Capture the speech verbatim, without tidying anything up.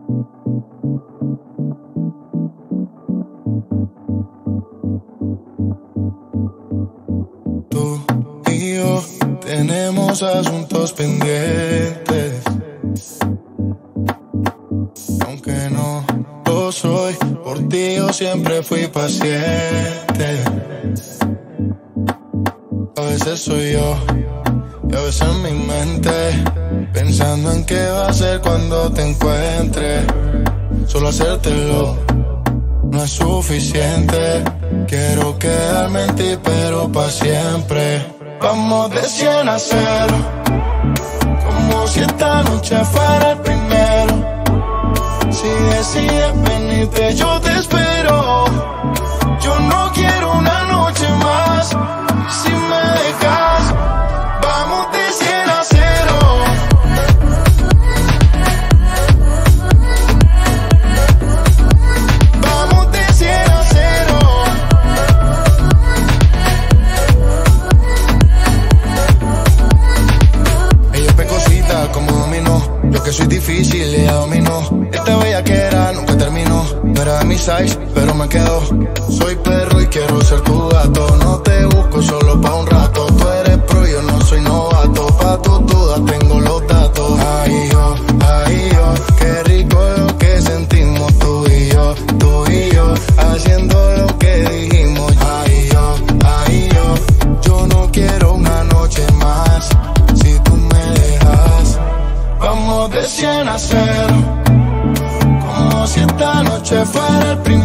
Tú y yo tenemos asuntos pendientes. Aunque no lo soy, por ti yo siempre fui paciente. A veces soy yo y a veces en mi mente, pensando en qué va a ser cuando te encuentre. Solo hacértelo no es suficiente. Quiero quedarme en ti, pero pa' siempre. Vamos de cien a cero, como si esta noche fuera el primero. Si decides venirte, yo te espero. Yo no quiero una noche más. Si me dejas, vamos de cien a cero. Vamos de cien a cero. Ella es pecosita como dominó. Yo que soy difícil, ella dominó. Esta bellaquera nunca terminó. No era de mi size, pero me quedó. Soy perro y quiero ser tu gato. No te busco solo pa' un rato. Tú eres pro, yo no soy novato. Pa' tus dudas tengo los datos. Ay yo, ay yo, qué rico lo que sentimos tú y yo. Tú y yo, haciendo lo que dijimos. Ay yo, ay yo, yo no quiero una noche más. Si tú me dejas, vamos de cien a cero, como si esta noche fuera el primer